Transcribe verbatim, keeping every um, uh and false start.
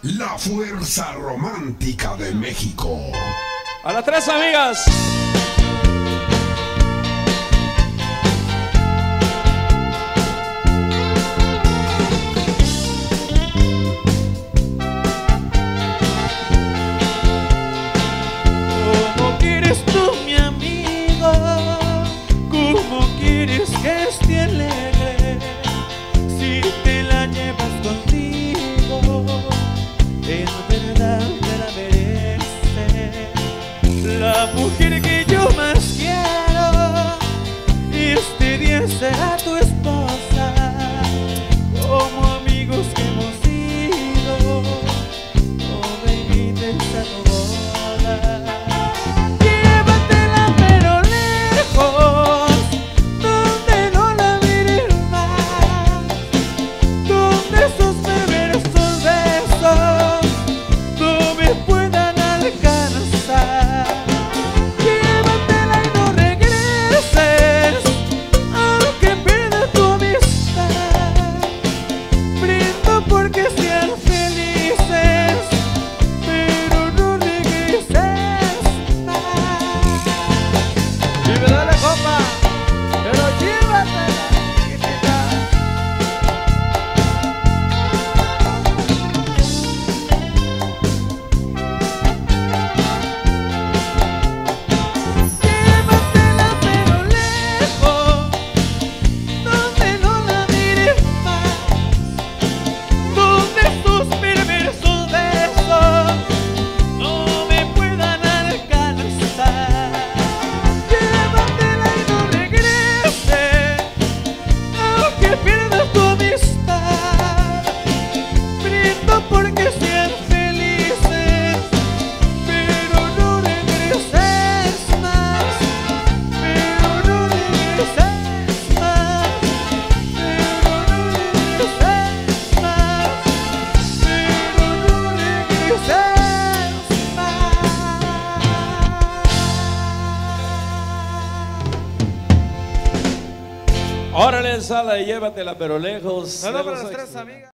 La fuerza romántica de México. A las tres amigas. ¿Cómo quieres tú, mi amigo? ¿Cómo quieres que esté alegre? Si te la llevas contigo, en verdad te la mereces. La mujer que yo más quiero, este día será tu esposa. Como amigos que hemos sido, no me invites a tu boda. Llévatela pero lejos, donde no la mires más, donde sus perversos besos no me puedan alcanzar. Llévatela y no regreses, aunque pierda tu amistad. Brindo porque sean felices, pero no regreses más. Y me da la copa, pero llévatela, chiquitita. Llévatela pero lejos, donde no la mires más, donde sus perversos besos no me puedan alcanzar. Llévatela y no regreses, aunque pierdas tu amistad. Brindo porque sean felices, pero no regreses más, pero no regreses más, pero no regreses más, pero no regreses más. Órale, sala y llévatela pero lejos. Saludos para De las los tres amigas.